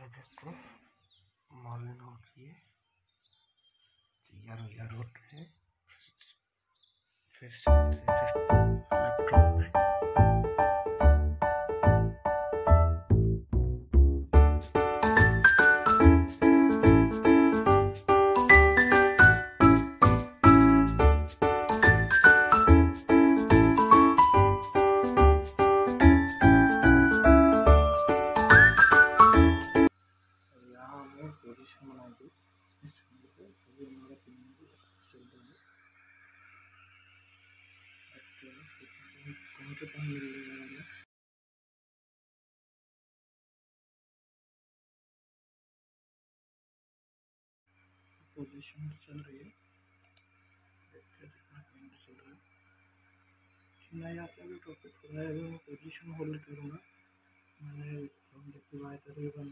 देखो मॉर्निंग हो रही है, 11 उठ रहे हैं, फिर लैपटॉप पे पोजीशन बना दी। इस हमारा कौन से टाइम मिल रहा है, पोजीशन चल रही है, मैं यहाँ पे भी टॉपिक हो रहा है, मैं पोजीशन होल्ड करूँगा। मैंने तकरीबन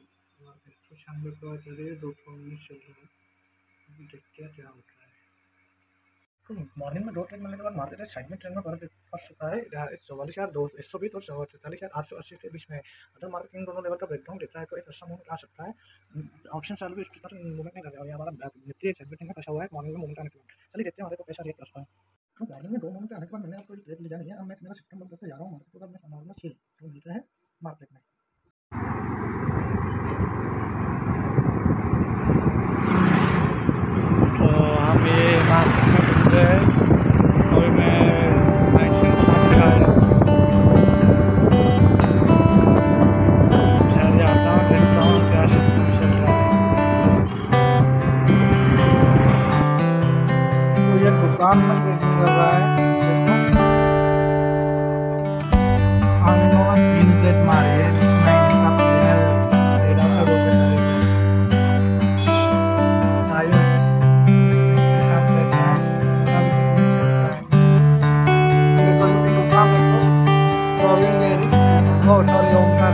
196 करीब 219 चल रहा है। अभी देखते हैं क्या होता है। तो मॉर्निंग में 2 ट्रेड मिलने के बाद मार्केट साइड में ट्रेंड में फंस सकता है 44,220 और 44,880 के बीच में। अगर मार्केट इन दोनों लेवल का ब्रेकडाउन देता है तो एक अच्छा मूवमेंट आ सकता है। ऑप्शन चालू भी इसके ऊपर मूवमेंट नहीं कर रहा है, हमारा निफ्टी साइड में फंसा हुआ है मॉर्निंग में मूवमेंट आने के बाद। चलिए देखते हैं हमारे को कैसा रिएक्ट करता है। तो मॉर्निंग में 2 मूवमेंट आने के बाद मैंने आपको ट्रेड लिया नहीं है। अब मैं मेरा सिस्टम बंद करके जा रहा हूँ मार्केट को, अब मैं संभालना सील तो मिलते हैं मार्केट में। तो हम ये मार्केट में मिलते हैं। अभी मैं दुकान में ट्रेडिंग कर रहा है। हम इन्होंने 3 प्लेट मारी है, जिसमें इनका प्लेयर 1300 रुपये आयुष के साथ प्लेट है। Sorry Omkar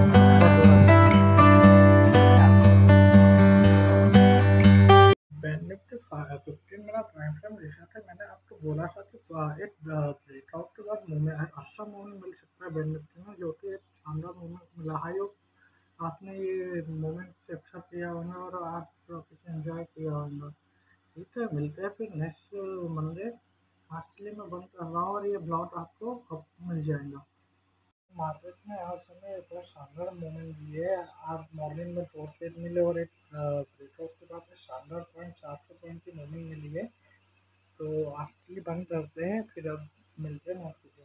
Nifty 15 minute time frame जैसा था। मैंने आपको बोला था कि एक ब्रेकआउट के बाद मूवमेंट अच्छा मूवमेंट मिल सकता है बैंक निफ्टी में, जो कि एक शानदार मूवमेंट मिला है। आपने ये मोमेंट से अच्छा किया होगा और आप इसे एंजॉय किया होगा। ठीक है, मिलते हैं फिर नेक्स्ट मंडे। आज के लिए मैं बंद कर रहा हूँ और ये ब्लॉग आपको कब मिल जाएगा। मार्केट में आज हमें बहुत शानदार मूवमेंट दी है। आज मॉर्निंग में 2 ट्रेड मिले और एक ब्रेकआउट के बाद शानदार 400 पॉइंट की मूवमेंट मिली है। तो आज के लिए बंद करते हैं, फिर अब मिलते हैं मार्केट।